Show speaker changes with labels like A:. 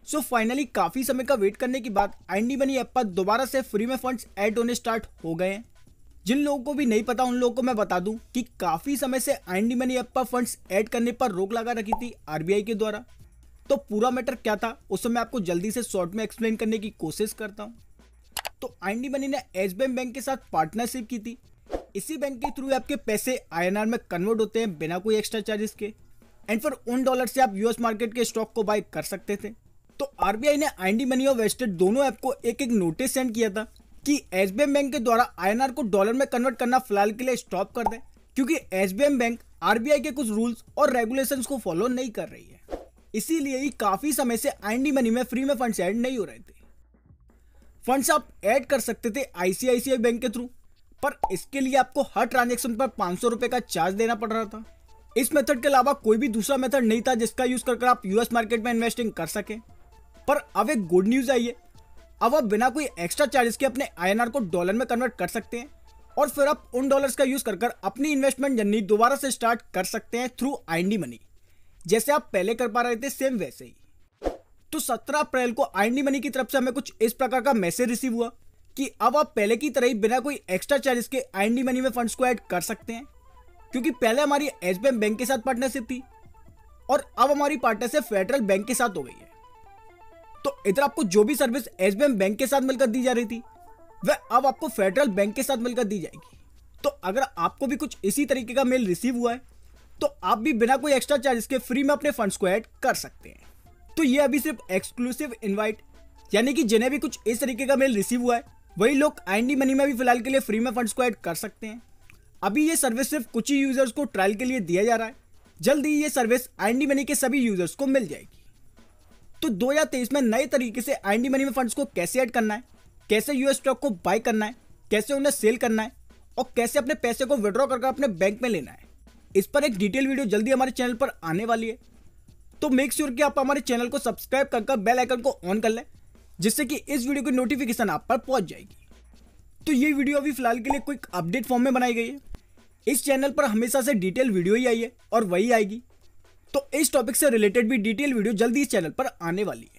A: So finally काफी समय का वेट करने के बाद आईएनडी मनी ऐप पर दोबारा से फ्री में फंड्स ऐड होने स्टार्ट हो गए हैं। जिन लोगों को भी नहीं पता उन लोगों को मैं बता दूं कि काफी समय से आईएनडी मनी ऐप पर फंड्स ऐड करने पर रोक लगा रखी थी आरबीआई के द्वारा। तो पूरा मैटर क्या था उसे मैं आपको जल्दी से शॉर्ट में एक्सप्लेन करने की कोशिश करता हूं। तो आईएनडी मनी ने एसबीआई बैंक के साथ पार्टनरशिप की थी। इसी बैंक के थ्रू आपके पैसे आईएनआर में कन्वर्ट होते हैं बिना कोई एक्स्ट्रा चार्जेस के, एंड फिर उन डॉलर से आप यूएस मार्केट के स्टॉक को बाय कर सकते थे। तो आरबीआई ने आईएनडी मनी और वेस्टेड दोनों ऐप को एक एक नोटिस सेंड किया था कि एसबीआई बैंक के द्वारा आईएनआर को डॉलर में कन्वर्ट करना फिलहाल के लिए स्टॉप कर दें, क्योंकि एसबीआई बैंक आरबीआई के कुछ रूल्स और रेगुलेशंस को फॉलो नहीं कर रही है। इसीलिए ही काफी समय से आईएनडी मनी में फ्री में फंड्स ऐड नहीं हो रहे थे। फंड्स आप ऐड कर सकते थे आईसीआईसीआई बैंक के थ्रू, पर इसके लिए आपको हर ट्रांजेक्शन पर 500 रुपए का चार्ज देना पड़ रहा था। इस मेथड के अलावा कोई भी दूसरा मेथड नहीं था जिसका यूज कर आप यूएस मार्केट में इन्वेस्टिंग कर सके। पर अब एक गुड न्यूज आई है, अब आप बिना कोई एक्स्ट्रा चार्जेस के अपने आईएनआर को डॉलर में कन्वर्ट कर सकते हैं और फिर आप उन डॉलर्स का यूज कर अपनी इन्वेस्टमेंट जर्नी दोबारा से स्टार्ट कर सकते हैं थ्रू आईएनडी मनी, जैसे आप पहले कर पा रहे थे सेम वैसे ही। तो 17 अप्रैल को आईएनडी मनी की तरफ से हमें कुछ इस प्रकार का मैसेज रिसीव हुआ कि अब आप पहले की तरह ही बिना कोई एक्स्ट्रा चार्जेस के आईएनडी मनी में फंड्स को ऐड कर सकते हैं, क्योंकि पहले हमारी एसबीआई बैंक के साथ पार्टनरशिप थी और अब हमारी पार्टनरशिप फेडरल बैंक के साथ हो गई है। तो इधर आपको जो भी सर्विस एसबीआई बैंक के साथ मिलकर दी जा रही थी वह अब आपको फेडरल बैंक के साथ मिलकर दी जाएगी। तो अगर आपको भी कुछ इसी तरीके का मेल रिसीव हुआ है तो आप भी बिना कोई एक्स्ट्रा चार्जेस के फ्री में अपने फंड्स को ऐड कर सकते हैं। तो ये अभी सिर्फ एक्सक्लूसिव इनवाइट, यानी कि जिन्हें भी कुछ इस तरीके का मेल रिसीव हुआ है वही लोग आईएनडी मनी में भी फिलहाल के लिए फ्री में फंड्स को ऐड कर सकते हैं। अभी ये सर्विस सिर्फ कुछ ही यूजर्स को ट्रायल के लिए दिया जा रहा है, जल्द ही ये सर्विस आईएनडी मनी के सभी यूजर्स को मिल जाएगी। तो 2023 में नए तरीके से आईएनडी मनी में फंड्स को कैसे ऐड करना है, कैसे यूएस स्टॉक को बाय करना है, कैसे उन्हें सेल करना है और कैसे अपने पैसे को विड्रॉ करके अपने बैंक में लेना है, इस पर एक डिटेल वीडियो जल्दी हमारे चैनल पर आने वाली है। तो मेक श्योर कि आप हमारे चैनल को सब्सक्राइब कर बेल आइकन को ऑन कर लें, जिससे कि इस वीडियो की नोटिफिकेशन आप पर पहुंच जाएगी। तो ये वीडियो अभी फिलहाल के लिए क्विक अपडेट फॉर्म में बनाई गई है। इस चैनल पर हमेशा से डिटेल वीडियो ही आई है और वही आएगी। तो इस टॉपिक से रिलेटेड भी डिटेल वीडियो जल्दी इस चैनल पर आने वाली है।